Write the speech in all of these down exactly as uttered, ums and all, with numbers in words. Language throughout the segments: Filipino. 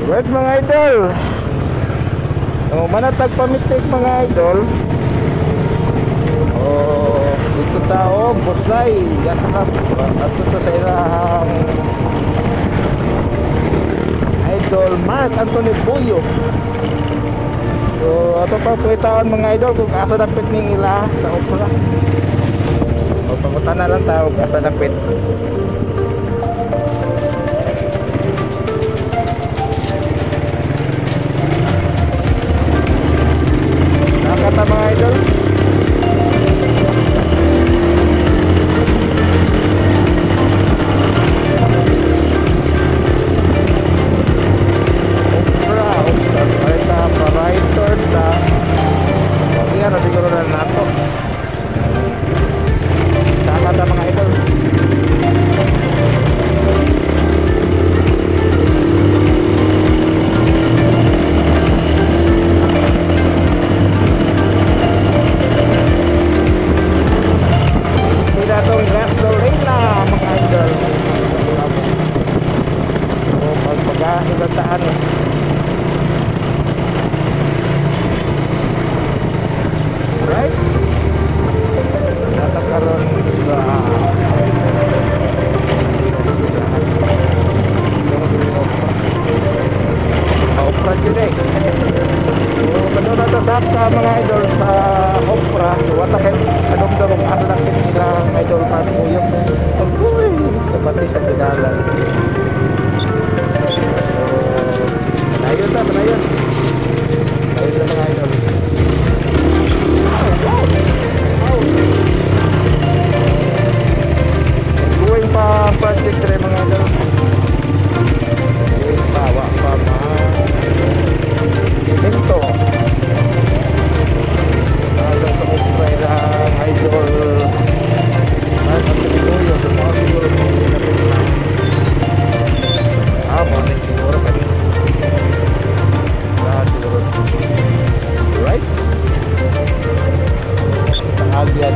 Right mga idol. Oh, manatag pamitik mga idol. Oh, dito tao, Busay. Yasarap. At ito sa ilang Idol Mark Anthony Puyo. So, ato pa po itaon mga idol kung asa dapit ning ila sa opera. O, pangutan na lang tao kung asa dapit. Nakata mga idol. Mga idol sa opera, so what the heck, anong darong asa lang nila idol Mark Puyo. Uy, kapatid sa pinalan. So, ayun na, ayun. Ayun na mga idol. Going pa project rin mga idol. Going pa, wak pa mga evento. Idol Mark Anthony Puyo, semua siguro ah, boleh siguro kami nah siguro right kebahagiaan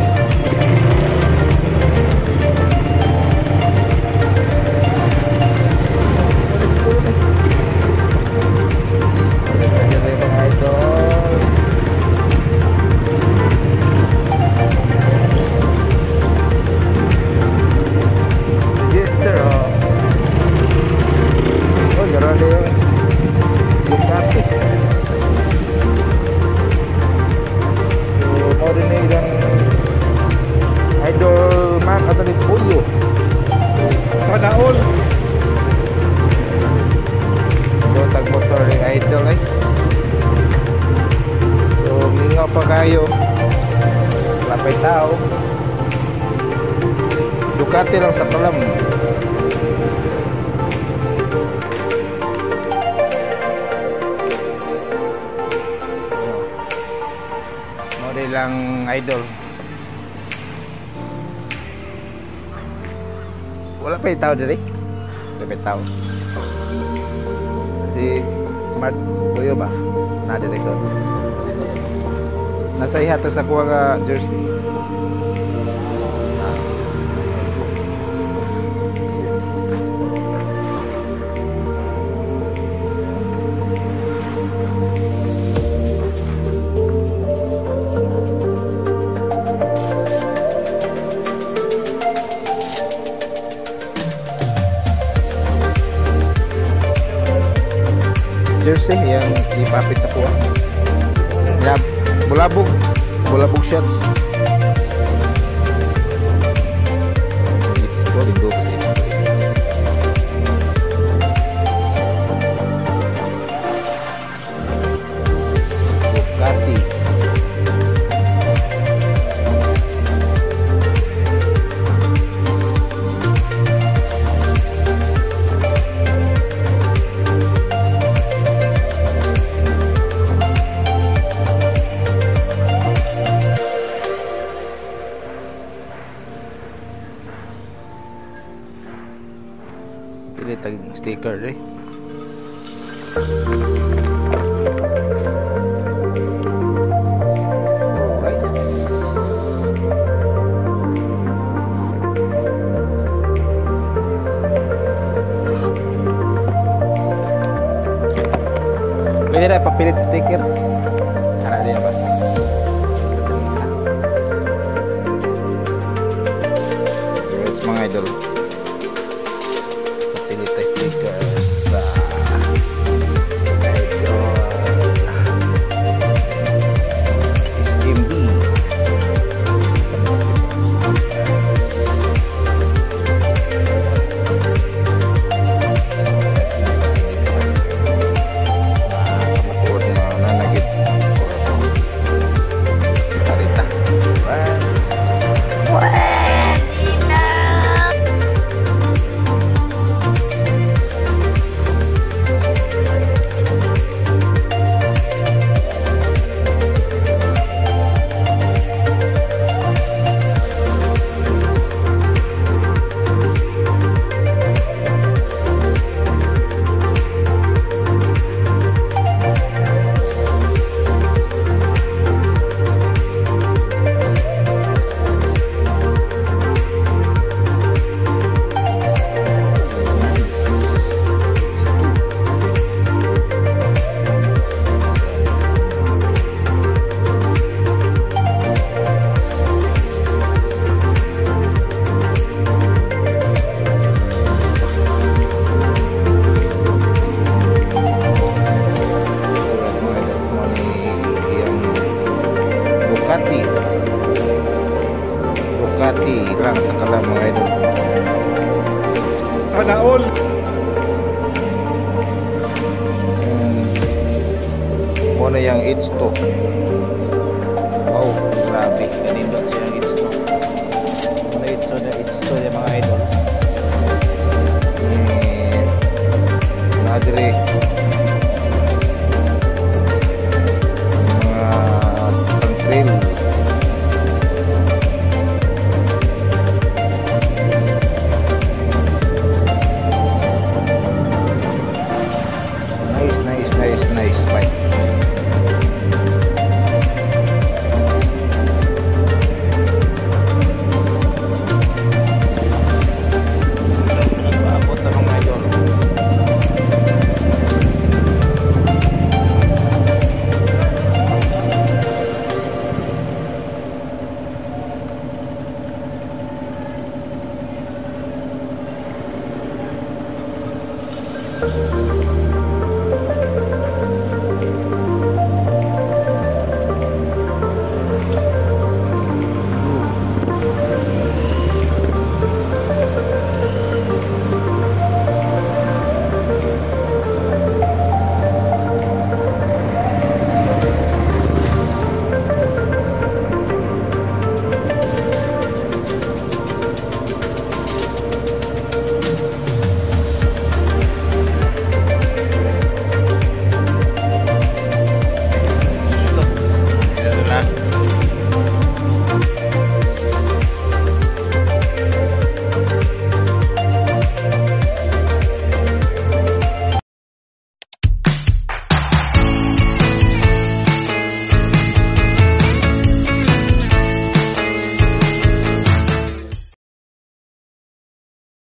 Idol Mark Anthony Puyo. Sana all. So tag motor ni idol eh. So mingaw pa kayo. Lapay tao. Ducati lang sa kalam. Model lang idol. Wala pa yung tao dito eh. Wala pa yung tao. Si Mark Puyo ba? Na direktor. Nasa ihata sa kuha nga jersey. Jersey yang ipapit sa kuha. Ya, bulabog, bulabog shots. It's going to go to Ducati. Tag sticker eh. Pwede na papilit sticker. Karena dia apa? Guys, mga idol. Papilit sticker sa idol. S M B. Bugatti Bugatti lang sekala mga idol. Sana all. Hmm, muna yung H two.